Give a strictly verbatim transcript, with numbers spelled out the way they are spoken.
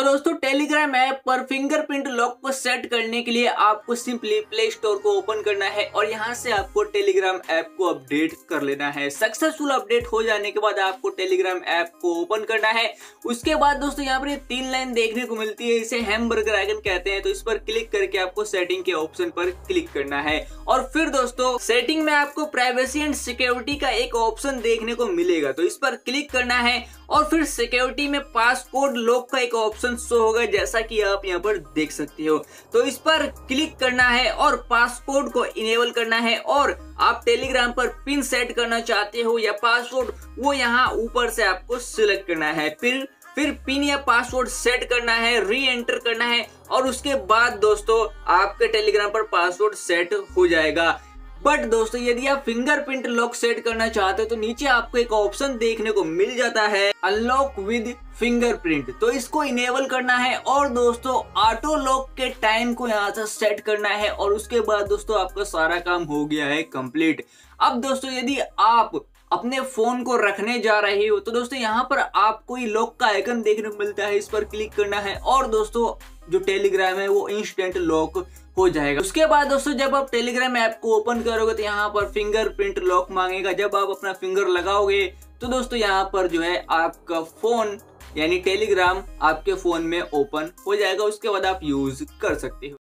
तो दोस्तों Telegram app पर फिंगरप्रिंट लॉक को सेट करने के लिए आपको सिंपली प्ले स्टोर को ओपन करना है और यहाँ से आपको टेलीग्राम ऐप को अपडेट कर लेना है। सक्सेसफुल अपडेट हो जाने के बाद आपको टेलीग्राम ऐप को ओपन करना है। उसके बाद दोस्तों यहाँ पर ये तीन लाइन देखने को मिलती है, इसे हैमबर्गर आइकन कहते हैं। तो इस पर क्लिक करके आपको सेटिंग के ऑप्शन पर क्लिक करना है और फिर दोस्तों सेटिंग में आपको प्राइवेसी एंड सिक्योरिटी का एक ऑप्शन देखने को मिलेगा। तो इस पर क्लिक करना है और फिर सिक्योरिटी में पासकोड लॉक का एक ऑप्शन शो होगा, जैसा कि आप यहाँ पर देख सकते हो। तो इस पर क्लिक करना है और पासकोड को इनेबल करना है और आप टेलीग्राम पर पिन सेट करना चाहते हो या पासवर्ड, वो यहाँ ऊपर से आपको सिलेक्ट करना है। फिर फिर पिन या पासवर्ड सेट करना है, री एंटर करना है और उसके बाद दोस्तों आपके टेलीग्राम पर पासवर्ड सेट हो जाएगा। बट दोस्तों यदि आप फिंगरप्रिंट लॉक सेट करना चाहते हो तो नीचे आपको एक ऑप्शन देखने को मिल जाता है अनलॉक विद फिंगरप्रिंट। तो इसको इनेबल करना है और दोस्तों ऑटो लॉक के टाइम को यहाँ से सेट करना है और उसके बाद दोस्तों आपका सारा काम हो गया है कंप्लीट। अब दोस्तों यदि आप अपने फोन को रखने जा रहे हो तो दोस्तों यहाँ पर आपको ये लॉक का आइकन देखने को मिलता है, इस पर क्लिक करना है और दोस्तों जो टेलीग्राम है वो इंस्टेंट लॉक हो जाएगा। उसके बाद दोस्तों जब आप टेलीग्राम ऐप को ओपन करोगे तो यहाँ पर फिंगरप्रिंट लॉक मांगेगा। जब आप अपना फिंगर लगाओगे तो दोस्तों यहाँ पर जो है आपका फोन यानी टेलीग्राम आपके फोन में ओपन हो जाएगा। उसके बाद आप यूज कर सकते हो।